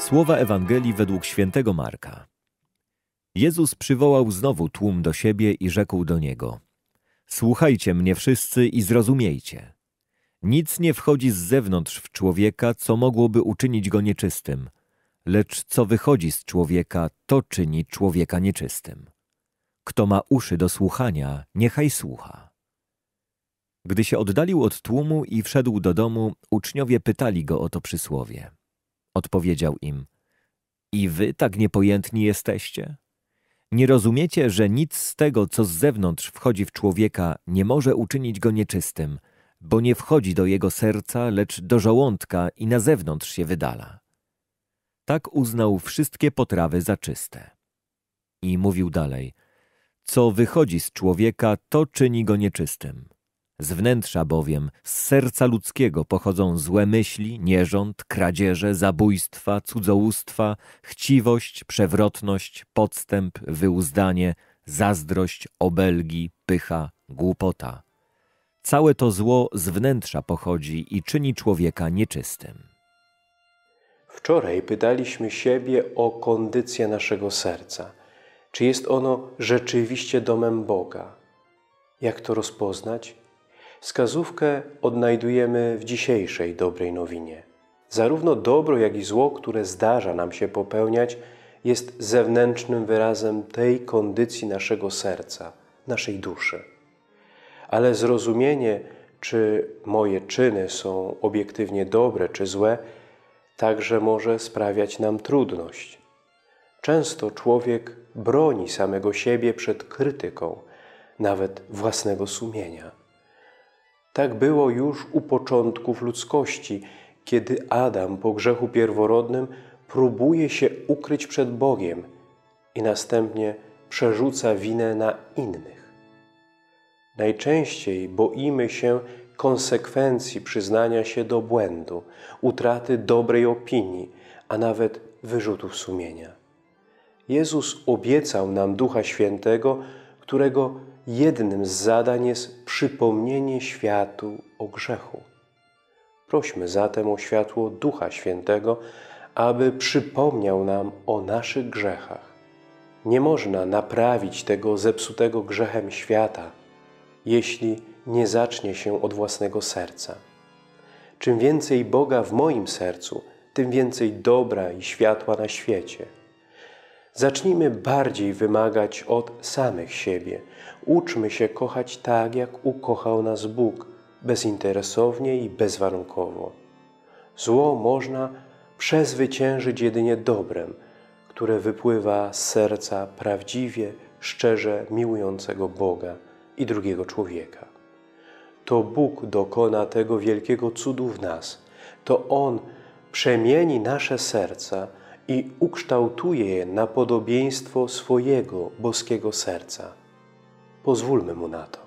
Słowa Ewangelii według świętego Marka. Jezus przywołał znowu tłum do siebie i rzekł do niego: Słuchajcie mnie wszyscy i zrozumiejcie. Nic nie wchodzi z zewnątrz w człowieka, co mogłoby uczynić go nieczystym, lecz co wychodzi z człowieka, to czyni człowieka nieczystym. Kto ma uszy do słuchania, niechaj słucha. Gdy się oddalił od tłumu i wszedł do domu, uczniowie pytali go o to przysłowie. Odpowiedział im: I wy tak niepojętni jesteście? Nie rozumiecie, że nic z tego, co z zewnątrz wchodzi w człowieka, nie może uczynić go nieczystym, bo nie wchodzi do jego serca, lecz do żołądka i na zewnątrz się wydala. Tak uznał wszystkie potrawy za czyste. I mówił dalej: Co wychodzi z człowieka, to czyni go nieczystym. Z wnętrza bowiem, z serca ludzkiego pochodzą złe myśli, nierząd, kradzieże, zabójstwa, cudzołóstwa, chciwość, przewrotność, podstęp, wyuzdanie, zazdrość, obelgi, pycha, głupota. Całe to zło z wnętrza pochodzi i czyni człowieka nieczystym. Wczoraj pytaliśmy siebie o kondycję naszego serca. Czy jest ono rzeczywiście domem Boga? Jak to rozpoznać? Wskazówkę odnajdujemy w dzisiejszej dobrej nowinie. Zarówno dobro, jak i zło, które zdarza nam się popełniać, jest zewnętrznym wyrazem tej kondycji naszego serca, naszej duszy. Ale zrozumienie, czy moje czyny są obiektywnie dobre czy złe, także może sprawiać nam trudność. Często człowiek broni samego siebie przed krytyką, nawet własnego sumienia. Tak było już u początków ludzkości, kiedy Adam po grzechu pierworodnym próbuje się ukryć przed Bogiem i następnie przerzuca winę na innych. Najczęściej boimy się konsekwencji przyznania się do błędu, utraty dobrej opinii, a nawet wyrzutów sumienia. Jezus obiecał nam Ducha Świętego, którego jednym z zadań jest przypomnienie światu o grzechu. Prośmy zatem o światło Ducha Świętego, aby przypomniał nam o naszych grzechach. Nie można naprawić tego zepsutego grzechem świata, jeśli nie zacznie się od własnego serca. Czym więcej Boga w moim sercu, tym więcej dobra i światła na świecie. Zacznijmy bardziej wymagać od samych siebie. Uczmy się kochać tak, jak ukochał nas Bóg, bezinteresownie i bezwarunkowo. Zło można przezwyciężyć jedynie dobrem, które wypływa z serca prawdziwie, szczerze miłującego Boga i drugiego człowieka. To Bóg dokona tego wielkiego cudu w nas. To On przemieni nasze serca i ukształtuje je na podobieństwo swojego boskiego serca. Pozwólmy Mu na to.